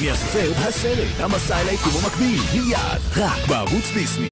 פיני הסופר, הסרט, המסע אל היקום המקביל, מיד, רק בערוץ דיסני.